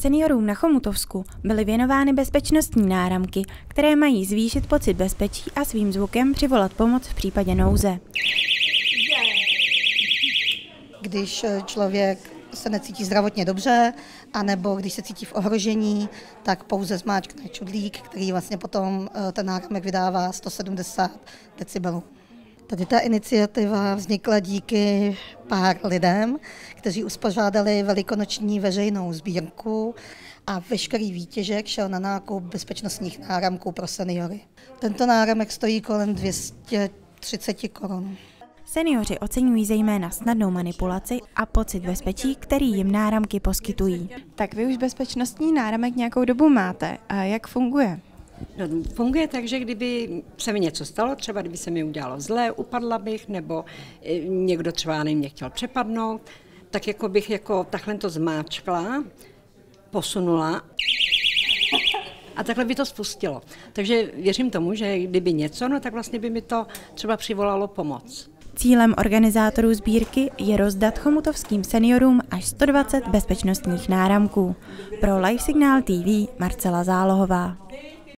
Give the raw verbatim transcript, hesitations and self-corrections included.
Seniorům na Chomutovsku byly věnovány bezpečnostní náramky, které mají zvýšit pocit bezpečí a svým zvukem přivolat pomoc v případě nouze. Když člověk se necítí zdravotně dobře, anebo když se cítí v ohrožení, tak pouze zmáčkne čudlík, který vlastně potom ten náramek vydává sto sedmdesát decibelů. Tady ta iniciativa vznikla díky pár lidem, kteří uspořádali velikonoční veřejnou sbírku a veškerý výtěžek šel na nákup bezpečnostních náramků pro seniory. Tento náramek stojí kolem dvě stě třicet korun. Seniori oceňují zejména snadnou manipulaci a pocit bezpečí, který jim náramky poskytují. Tak vy už bezpečnostní náramek nějakou dobu máte. A jak funguje? No, funguje tak, že kdyby se mi něco stalo, třeba kdyby se mi udělalo zlé, upadla bych, nebo někdo třeba mě chtěl přepadnout, tak jako bych jako takhle to zmáčkla, posunula a takhle by to spustilo. Takže věřím tomu, že kdyby něco, no tak vlastně by mi to třeba přivolalo pomoc. Cílem organizátorů sbírky je rozdat chomutovským seniorům až sto dvacet bezpečnostních náramků. Pro Live Signál T V Marcela Zálohová.